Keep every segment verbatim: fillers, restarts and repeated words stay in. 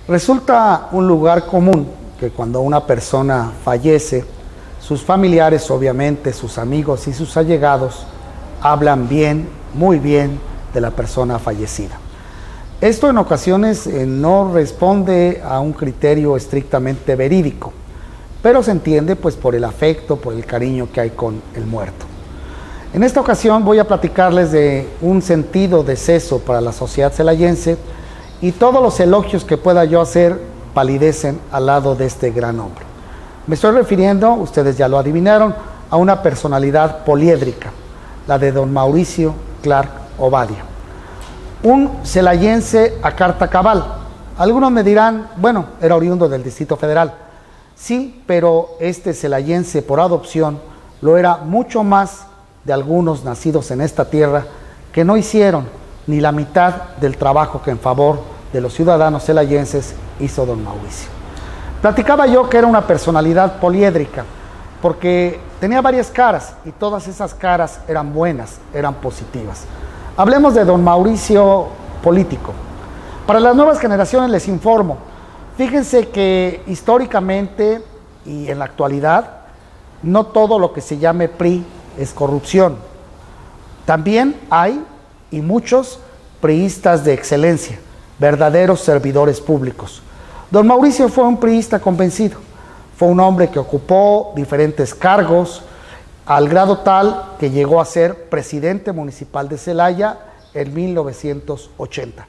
Resulta un lugar común que cuando una persona fallece, sus familiares, obviamente, sus amigos y sus allegados hablan bien, muy bien de la persona fallecida. Esto en ocasiones eh, no responde a un criterio estrictamente verídico, pero se entiende pues por el afecto, por el cariño que hay con el muerto. En esta ocasión voy a platicarles de un sentido deceso para la sociedad celayense y todos los elogios que pueda yo hacer palidecen al lado de este gran hombre. Me estoy refiriendo, ustedes ya lo adivinaron, a una personalidad poliédrica, la de don Mauricio Clark Obadia. Un celayense a carta cabal. Algunos me dirán, bueno, era oriundo del Distrito Federal. Sí, pero este celayense por adopción lo era mucho más de algunos nacidos en esta tierra que no hicieron ni la mitad del trabajo que en favor de los ciudadanos celayenses hizo don Mauricio. Platicaba yo que era una personalidad poliédrica porque tenía varias caras y todas esas caras eran buenas, eran positivas. Hablemos de don Mauricio político. Para las nuevas generaciones les informo, fíjense que históricamente y en la actualidad no todo lo que se llame P R I es corrupción. También hay, y muchos, priistas de excelencia, verdaderos servidores públicos. Don Mauricio fue un priista convencido, fue un hombre que ocupó diferentes cargos, al grado tal que llegó a ser presidente municipal de Celaya en mil novecientos ochenta.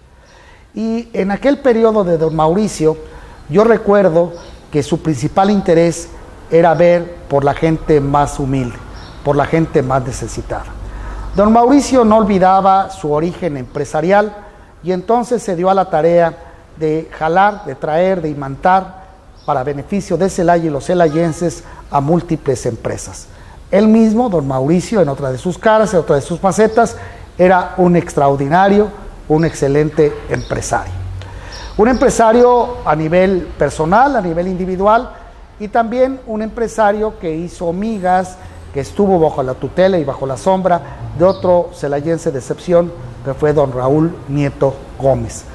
Y en aquel periodo de don Mauricio, yo recuerdo que su principal interés era ver por la gente más humilde, por la gente más necesitada. Don Mauricio no olvidaba su origen empresarial y entonces se dio a la tarea de jalar, de traer, de imantar para beneficio de Celaya y los celayenses a múltiples empresas. Él mismo, don Mauricio, en otra de sus caras, en otra de sus facetas, era un extraordinario, un excelente empresario. Un empresario a nivel personal, a nivel individual, y también un empresario que hizo migas, que estuvo bajo la tutela y bajo la sombra de otro celayense de excepción, que fue don Raúl Nieto Gómez.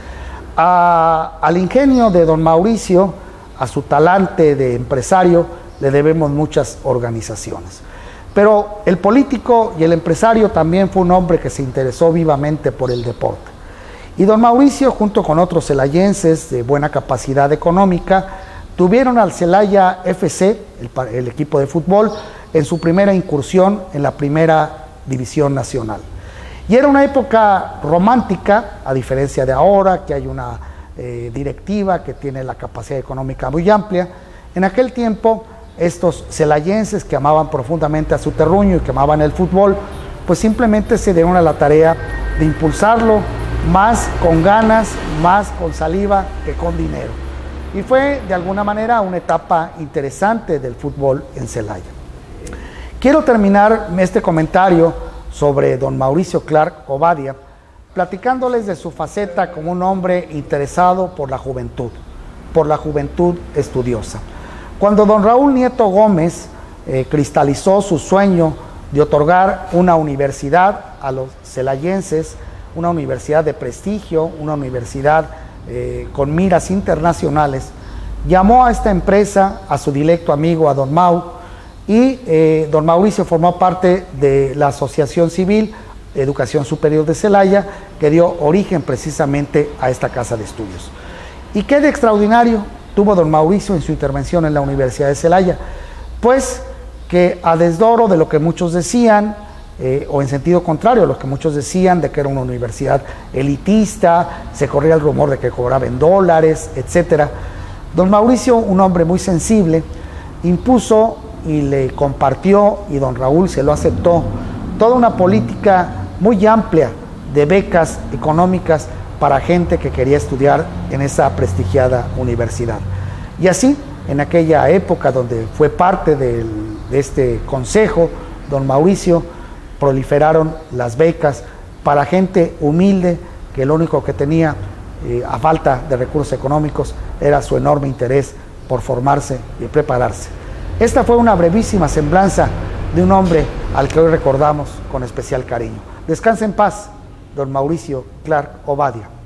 A, al ingenio de don Mauricio, a su talante de empresario, le debemos muchas organizaciones. Pero el político y el empresario también fue un hombre que se interesó vivamente por el deporte. Y don Mauricio, junto con otros celayenses de buena capacidad económica, tuvieron al Celaya F C, el, el equipo de fútbol, en su primera incursión en la primera división nacional. Y era una época romántica, a diferencia de ahora, que hay una eh, directiva que tiene la capacidad económica muy amplia. En aquel tiempo, estos celayenses que amaban profundamente a su terruño y que amaban el fútbol, pues simplemente se dieron a la tarea de impulsarlo más con ganas, más con saliva que con dinero. Y fue de alguna manera una etapa interesante del fútbol en Celaya. Quiero terminar este comentario sobre don Mauricio Clark Obadia platicándoles de su faceta como un hombre interesado por la juventud, por la juventud estudiosa. Cuando don Raúl Nieto Gómez eh, cristalizó su sueño de otorgar una universidad a los celayenses, una universidad de prestigio, una universidad eh, con miras internacionales, llamó a esta empresa, a su directo amigo, a don Mau, y eh, don Mauricio formó parte de la Asociación Civil Educación Superior de Celaya, que dio origen precisamente a esta casa de estudios. ¿Y qué de extraordinario tuvo don Mauricio en su intervención en la Universidad de Celaya? Pues que a desdoro de lo que muchos decían, eh, o en sentido contrario a lo que muchos decían de que era una universidad elitista, se corría el rumor de que cobraba en dólares, etcétera, don Mauricio, un hombre muy sensible, impuso y le compartió, y don Raúl se lo aceptó, toda una política muy amplia de becas económicas para gente que quería estudiar en esa prestigiada universidad. Y así, en aquella época donde fue parte del, de este consejo, don Mauricio, proliferaron las becas para gente humilde que lo único que tenía, eh, a falta de recursos económicos, era su enorme interés por formarse y prepararse. Esta fue una brevísima semblanza de un hombre al que hoy recordamos con especial cariño. Descanse en paz, don Mauricio Clark Obadia.